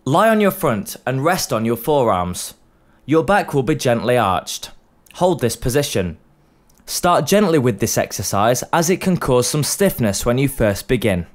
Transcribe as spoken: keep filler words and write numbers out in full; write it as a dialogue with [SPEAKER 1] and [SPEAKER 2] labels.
[SPEAKER 1] Lie on your front and rest on your forearms. Your back will be gently arched. Hold this position. Start gently with this exercise as it can cause some stiffness when you first begin.